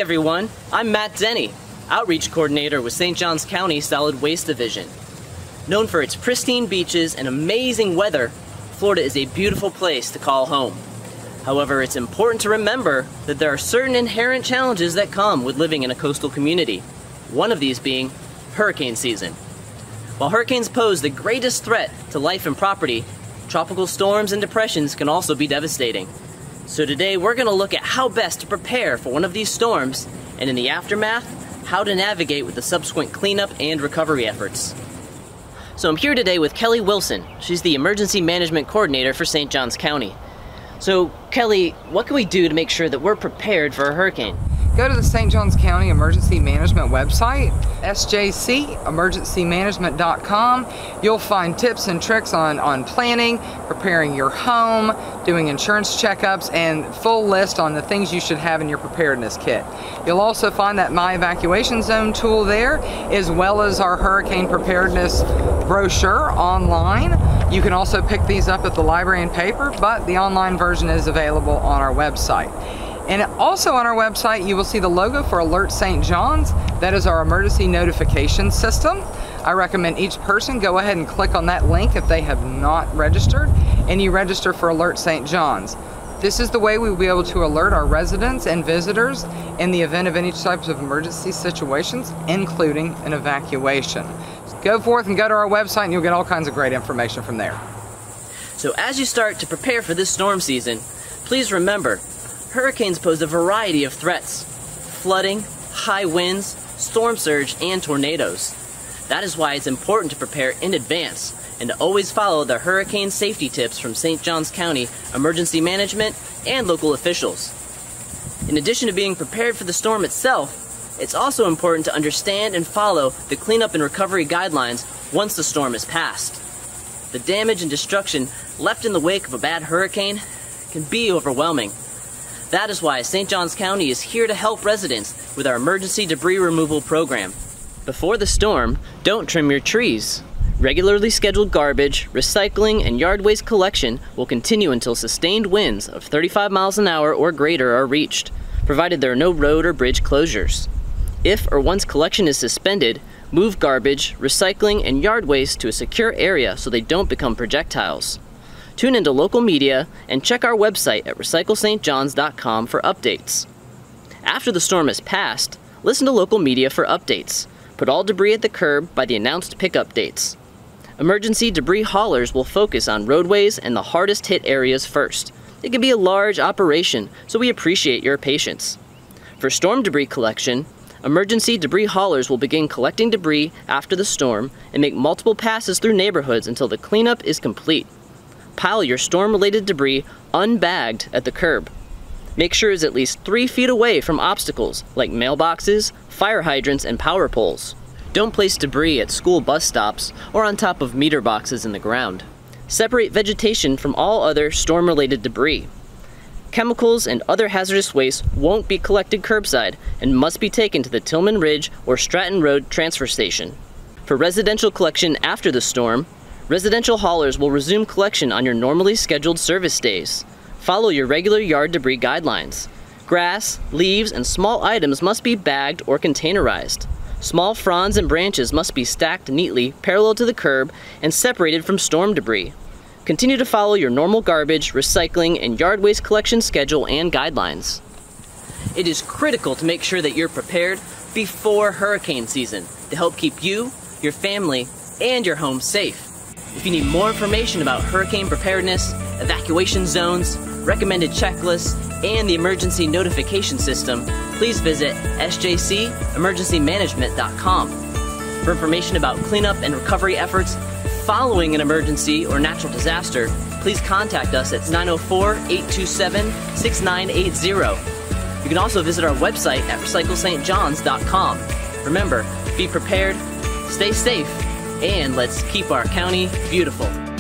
everyone, I'm Matt Denny, Outreach Coordinator with St. Johns County Solid Waste Division. Known for its pristine beaches and amazing weather, Florida is a beautiful place to call home. However, it's important to remember that there are certain inherent challenges that come with living in a coastal community. One of these being hurricane season. While hurricanes pose the greatest threat to life and property, tropical storms and depressions can also be devastating. So today we're going to look at how best to prepare for one of these storms, and in the aftermath, how to navigate with the subsequent cleanup and recovery efforts. So I'm here today with Kelly Wilson. She's the Emergency Management Coordinator for St. Johns County. So Kelly, what can we do to make sure that we're prepared for a hurricane? Go to the St. Johns County Emergency Management website, sjcemergencymanagement.com. You'll find tips and tricks on planning, preparing your home, doing insurance checkups, and full list on the things you should have in your preparedness kit. You'll also find that My Evacuation Zone tool there, as well as our hurricane preparedness brochure online. You can also pick these up at the library in paper, but the online version is available on our website. And also on our website, you will see the logo for Alert St. Johns. That is our emergency notification system. I recommend each person go ahead and click on that link if they have not registered, and you register for Alert St. Johns. This is the way we will be able to alert our residents and visitors in the event of any types of emergency situations, including an evacuation. Go forth and go to our website and you'll get all kinds of great information from there. So as you start to prepare for this storm season, please remember, hurricanes pose a variety of threats: flooding, high winds, storm surge, and tornadoes. That is why it's important to prepare in advance and to always follow the hurricane safety tips from St. Johns County Emergency Management and local officials. In addition to being prepared for the storm itself, it's also important to understand and follow the cleanup and recovery guidelines once the storm is passed. The damage and destruction left in the wake of a bad hurricane can be overwhelming. That is why St. Johns County is here to help residents with our emergency debris removal program. Before the storm, don't trim your trees. Regularly scheduled garbage, recycling, and yard waste collection will continue until sustained winds of 35 miles an hour or greater are reached, provided there are no road or bridge closures. If or once collection is suspended, move garbage, recycling, and yard waste to a secure area so they don't become projectiles. Tune into local media and check our website at recyclestjohns.com for updates. After the storm has passed, listen to local media for updates. Put all debris at the curb by the announced pickup dates. Emergency debris haulers will focus on roadways and the hardest hit areas first. It can be a large operation, so we appreciate your patience. For storm debris collection, emergency debris haulers will begin collecting debris after the storm and make multiple passes through neighborhoods until the cleanup is complete. Pile your storm-related debris unbagged at the curb. Make sure it's at least 3 feet away from obstacles like mailboxes, fire hydrants, and power poles. Don't place debris at school bus stops or on top of meter boxes in the ground. Separate vegetation from all other storm-related debris. Chemicals and other hazardous waste won't be collected curbside and must be taken to the Tillman Ridge or Stratton Road transfer station. For residential collection after the storm, residential haulers will resume collection on your normally scheduled service days. Follow your regular yard debris guidelines. Grass, leaves, and small items must be bagged or containerized. Small fronds and branches must be stacked neatly parallel to the curb and separated from storm debris. Continue to follow your normal garbage, recycling, and yard waste collection schedule and guidelines. It is critical to make sure that you're prepared before hurricane season to help keep you, your family, and your home safe. If you need more information about hurricane preparedness, evacuation zones, recommended checklists, and the emergency notification system, please visit sjcemergencymanagement.com. For information about cleanup and recovery efforts following an emergency or natural disaster, please contact us at 904-827-6980. You can also visit our website at recyclestjohns.com. Remember, be prepared, stay safe, and let's keep our county beautiful.